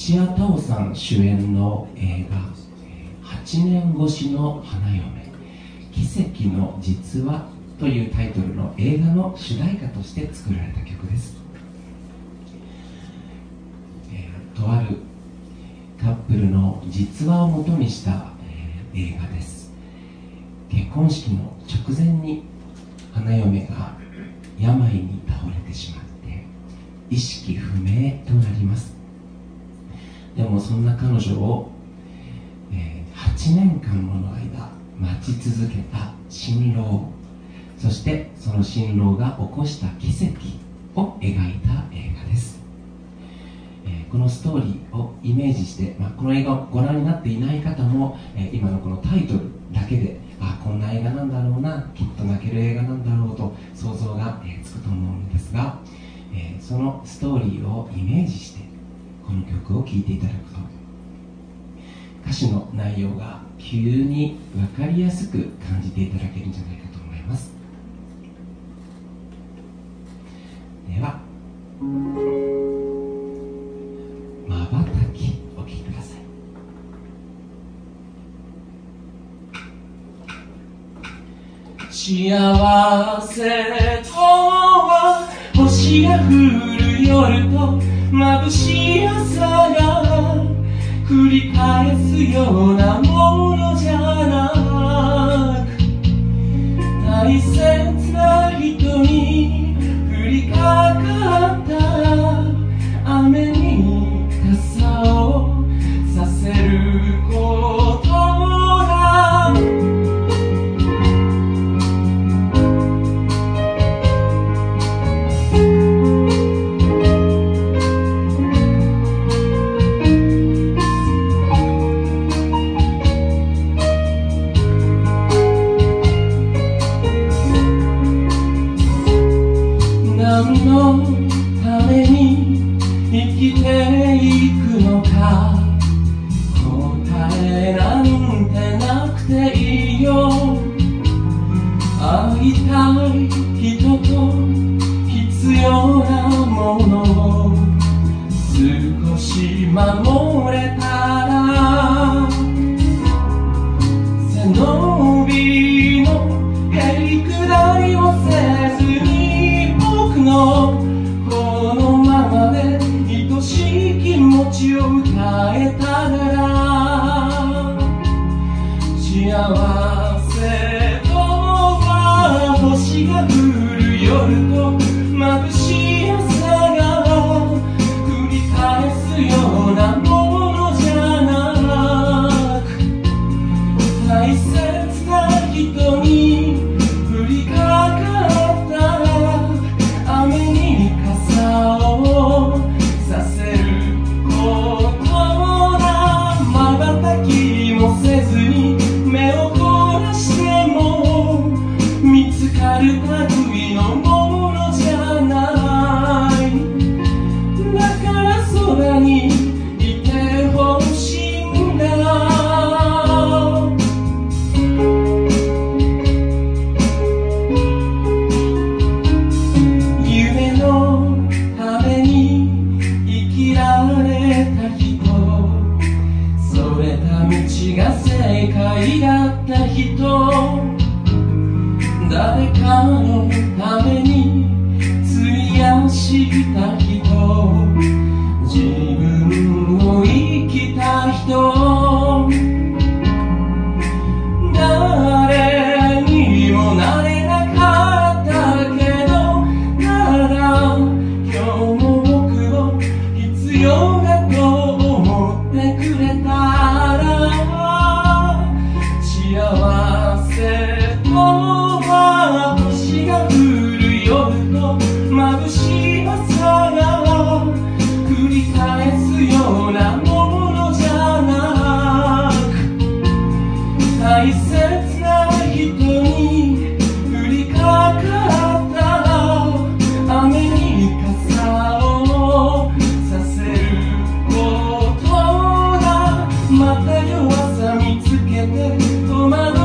土屋太鳳さん主演の映画「8年越しの花嫁奇跡の実話」というタイトルの映画の主題歌として作られた曲です。とあるカップルの実話をもとにした、映画です。結婚式の直前に花嫁が病に倒れてしまって意識不明となります。でもそんな彼女を、8年間もの間待ち続けた新郎、そしてその新郎が起こした奇跡を描いた映画です。このストーリーをイメージして、この映画をご覧になっていない方も、今のこのタイトルだけでこんな映画なんだろうな、きっと泣ける映画なんだろうと想像が、つくと思うんですが、そのストーリーをイメージしてこの曲を聴いていただくと、歌詞の内容が急に分かりやすく感じていただけるんじゃないかと思います。では瞬きお聴きください。幸せとは星が降る夜と眩しい朝が繰り返すようなものじゃなく、大切な人に降りかかった雨に傘をさせることだ。何のために生きていくのか、答えなんてなくていいよ。会いたい人と必要なものを少し守れたら、背伸びのへりくだりをせずに僕のこのままで愛しい気持ちを歌えたなら、幸せとは星が降る夜と眩しい朝が繰り返すようなものじゃなく、大切な人に降りかかった雨に傘をさせることだ。瞬きもせずに目を凝らしても見つかる類のものじゃない。だからそばにいてほしいんだ。夢のために生きられた人、それた道が正解だった人、誰かのために費やした人、自分を生きた人、誰にもなれなかったけど、ただ今日も僕を必要だと思ってくれたら、幸せとは星が降る夜と眩しい朝が繰り返すようなものじゃなく、大切な人に降りかかった雨に傘をさせることだ。また夜朝見つけて戸惑